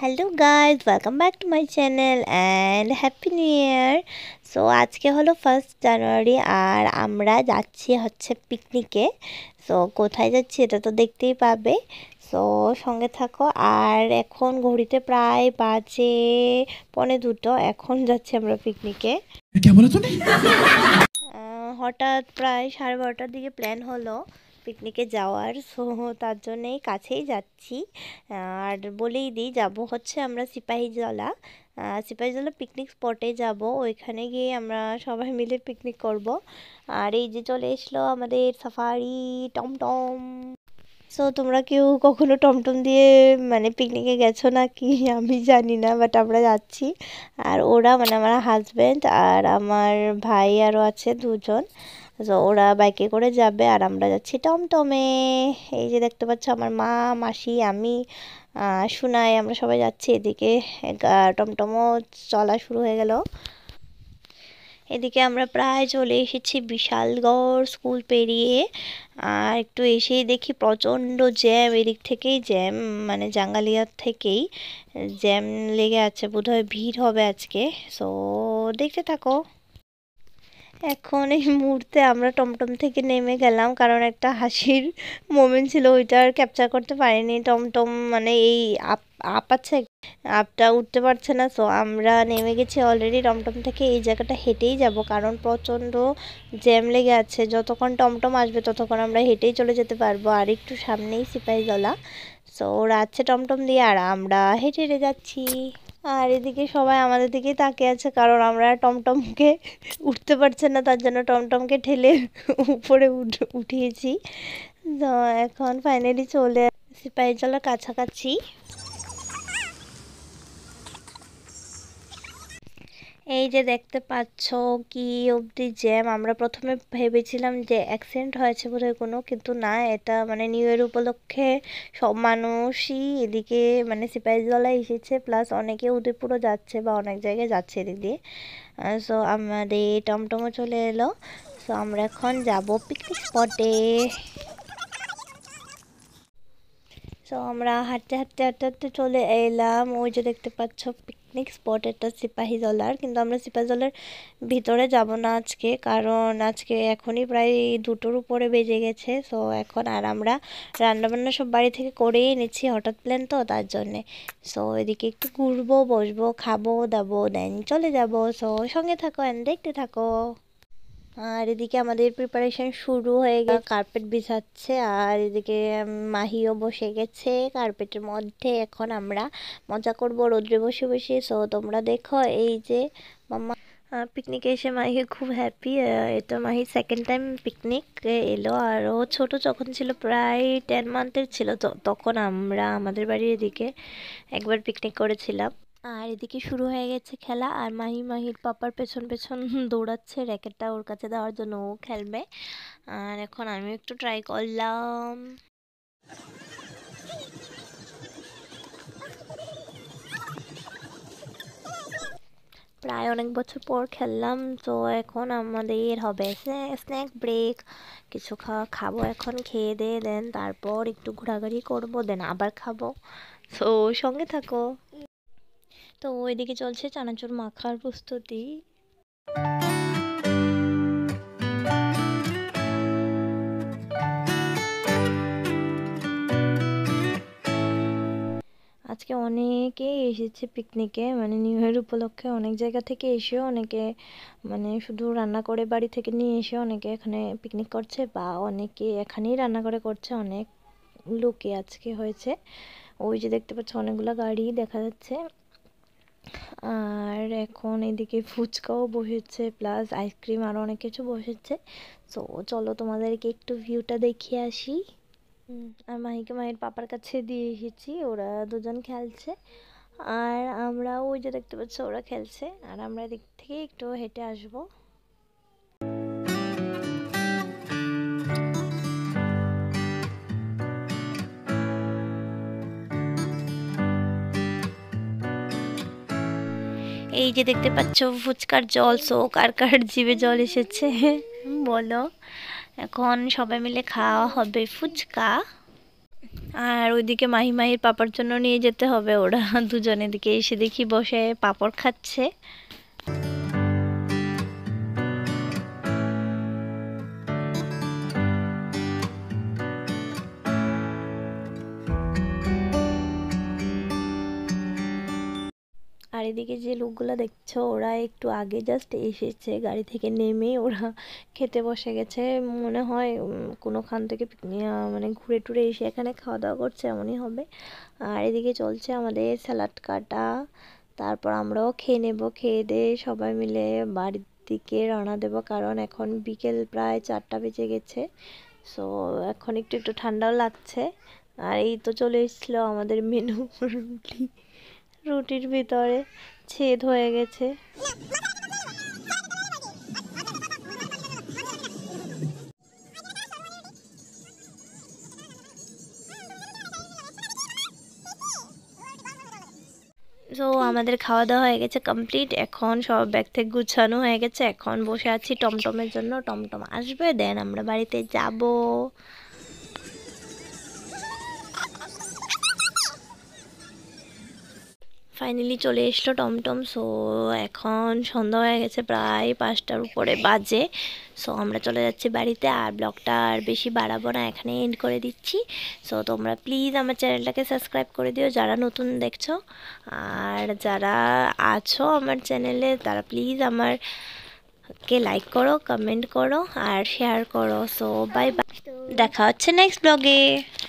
Hello guys, welcome back to my channel and happy new year. So আজকে হলো 1st জানুয়ারি আর আমরা যাচ্ছি হচ্ছে পিকনিকে। সো কোথায় যাচ্ছি এটা তো দেখতেই পাবে। সো সঙ্গে থাকো। আর এখন ঘড়িতে প্রায় বাজে 1:45, এখন যাচ্ছি আমরা পিকনিকে। হঠাৎ প্রায় 12:30টার দিকে প্ল্যান হলো পিকনিকে যাওয়ার। সো তার জন্যেই কাছেই যাচ্ছি। আর বলেই দিই, যাব হচ্ছে আমরা সিপাহীজলা পিকনিক স্পটে যাব। ওইখানে গিয়ে আমরা সবাই মিলে পিকনিক করব। আর এই যে চলে এসলো আমাদের সাফারি টমটম। সো তোমরা কেউ কখনো টমটম দিয়ে মানে পিকনিকে গেছো নাকি আমি জানি না, বাট আমরা যাচ্ছি। আর ওরা মানে আমার হাজব্যান্ড আর আমার ভাই আরও আছে দুজন। তো ওরা বাইকে করে যাবে আর আমরা যাচ্ছি টমটমে। এই যে দেখতে পাচ্ছ আমার মা, মাসি, আমি, সুনাই, আমরা সবাই যাচ্ছি এদিকে। টমটমও চলা শুরু হয়ে গেল। এদিকে আমরা প্রায় চলে এসেছি বিশালগড় স্কুল পেরিয়ে। আর একটু এসেই দেখি প্রচণ্ড জ্যাম, এদিক থেকেই জ্যাম, মানে জাঙ্গালিয়ার থেকেই জ্যাম লেগে আছে, বোধহয় ভিড় হবে আজকে। সো দেখতে থাকো। এখন এই মুহূর্তে আমরা টমটম থেকে নেমে গেলাম, কারণ একটা হাসির মোমেন্ট ছিল, ওইটা আর ক্যাপচার করতে পারিনি। টমটম মানে এই আপ আছে, আপটা উঠতে পারছে না। সো আমরা নেমে গেছি অলরেডি টমটম থেকে। এই জায়গাটা হেঁটেই যাব, কারণ প্রচণ্ড জ্যাম লেগে আছে। যতক্ষণ টমটম আসবে ততক্ষণ আমরা হেঁটেই চলে যেতে পারবো। আর একটু সামনেই সিপাহীজলা। সো ওরা আছে টমটম দিয়ে আর আমরা হেঁটে হেঁটে যাচ্ছি। আর এদিকে সবাই আমাদের দিকেই তাকিয়ে আছে, কারণ আমরা টমটমকে উঠতে পারছে না, তার জন্য টমটমকে ঠেলে উপরে উঠিয়েছি। তো এখন ফাইনালি চলে সিপাহীজলার কাছাকাছি। এই যে দেখতে পাচ্ছ কি অবধি জ্যাম। আমরা প্রথমে ভেবেছিলাম যে অ্যাক্সিডেন্ট হয়েছে বোধহয় কোনো, কিন্তু না, এটা মানে নিউ ইয়ার উপলক্ষে সব মানুষই এদিকে মানে সিপাহীজলায় এসেছে, প্লাস অনেকে উদয়পুরও যাচ্ছে বা অনেক জায়গায় যাচ্ছে এদিক দিয়ে। সো আমাদের টমটমও চলে এলো। সো আমরা এখন যাব পিকনিক স্পটে। সো আমরা হাঁটতে হাঁটতে হাঁটতে হাঁটতে চলে এলাম। ওই যে দেখতে পাচ্ছ পিকনিক স্পট, এটা সিপাহীজলার। কিন্তু আমরা সিপাহীজলার ভিতরে যাব না আজকে, কারণ আজকে এখনই প্রায় 2টোর উপরে বেজে গেছে। সো এখন আর আমরা রান্নাবান্না সব বাড়ি থেকে করেই এনেছি, হঠাৎ প্ল্যান তো তার জন্যে। সো এদিকে একটু ঘুরবো, বসবো, খাবো দাবো, দেন চলে যাব। সো সঙ্গে থাকো অ্যান্ড দেখতে থাকো। আর এদিকে আমাদের প্রিপারেশন শুরু হয়ে গেছে, কার্পেট বিছাচ্ছে। আর এদিকে মাহিও বসে গেছে কার্পেটের মধ্যে। এখন আমরা মজা করব রোদ্রে বসে বসে। সো তোমরা দেখো। এই যে মাম্মা পিকনিকে এসে মাহি খুব হ্যাপি। এটা মাহি সেকেন্ড টাইম পিকনিক এলো। আর ও ছোটো যখন ছিল, প্রায় 10 মান্থের ছিল, তো তখন আমরা আমাদের বাড়ির এদিকে একবার পিকনিক করেছিলাম। আর এদিকে শুরু হয়ে গেছে খেলা। আর মাহির পাপার পেছন পেছন দৌড়াচ্ছে র্যাকেটটা ওর কাছে দেওয়ার জন্য, ও খেলবে। আর এখন আমি একটু ট্রাই করলাম। প্রায় অনেক বছর পর খেললাম। তো এখন আমাদের হবে স্ন্যাক ব্রেক। কিছু খাবো এখন, খেয়ে দিয়ে দেন তারপর একটু ঘোরাঘুরি করবো, দেন আবার খাবো। তো সঙ্গে থাকো। তো ওইদিকে চলছে চানাচুর মাখার প্রস্তুতি। আজকে অনেকেই এসেছে পিকনিকে, মানে নিউ ইয়ার উপলক্ষে অনেক জায়গা থেকে এসেও অনেকে মানে শুধু রান্না করে বাড়ি থেকে নিয়ে এসে অনেকে এখানে পিকনিক করছে, বা অনেকে এখানেই রান্না করে করছে। অনেক লোকে আজকে হয়েছে। ওই যে দেখতে পাচ্ছ অনেকগুলো গাড়ি দেখা যাচ্ছে। আর এখন এদিকে ফুচকাও বসেছে, প্লাস আইসক্রিম, আরও অনেক কিছু বসেছে। তো চলো তোমাদেরকে একটু ভিউটা দেখিয়ে আসি। আর মাহিকে মাহির পাপার কাছে দিয়ে এসেছি, ওরা দুজন খেলছে। আর আমরা ওই যে দেখতে পাচ্ছ ওরা খেলছে, আর আমরা এদিক থেকে একটু হেঁটে আসবো। এই যে দেখতে পাচ্ছ ফুচকার জল। সো কার কার জিভে জল এসেছে বলো। এখন সবাই মিলে খাওয়া হবে ফুচকা। আর ওইদিকে মাহি মাহির পাপার জন্য নিয়ে যেতে হবে, ওরা দুজনে দিকে এসে দেখি বসে পাপড় খাচ্ছে। আর এদিকে যে লোকগুলো দেখছো ওরা একটু আগে জাস্ট এসেছে, গাড়ি থেকে নেমেই ওরা খেতে বসে গেছে। মনে হয় কোনোখান থেকে মানে ঘুরে টুরে এসে এখানে খাওয়া দাওয়া করছে, এমনই হবে। আর এদিকে চলছে আমাদের স্যালাড কাটা, তারপর আমরাও খেয়ে নেব, খেয়ে দিয়ে সবাই মিলে বাড়ির দিকে রওনা দেবো, কারণ এখন বিকেল প্রায় 4টা বেজে গেছে। সো এখন একটু একটু ঠান্ডাও লাগছে। আর এই তো চলে এসেছিলো আমাদের মেনু, রুটি, রুটির ভিতরে ছেদ হয়ে গেছে। সো আমাদের খাওয়া দাওয়া হয়ে গেছে কমপ্লিট, এখন সব ব্যাগ থেকে গুছানো হয়ে গেছে, এখন বসে আছি টমটমের জন্য, টমটম আসবে দেন আমরা বাড়িতে যাব। ফাইনালি চলে এসলো টমটম। সো এখন সন্ধ্যা হয়ে গেছে, প্রায় 5টার উপরে বাজে। সো আমরা চলে যাচ্ছি বাড়িতে, আর ব্লগটা আর বেশি বাড়াবো না, এখানে এন্ড করে দিচ্ছি। সো তোমরা প্লিজ আমার চ্যানেলটাকে সাবস্ক্রাইব করে দিও যারা নতুন দেখছো, আর যারা আছো আমার চ্যানেলে তারা প্লিজ আমারকে লাইক করো, কমেন্ট করো আর শেয়ার করো। সো বাই বাই, দেখা হচ্ছে নেক্সট ব্লগে।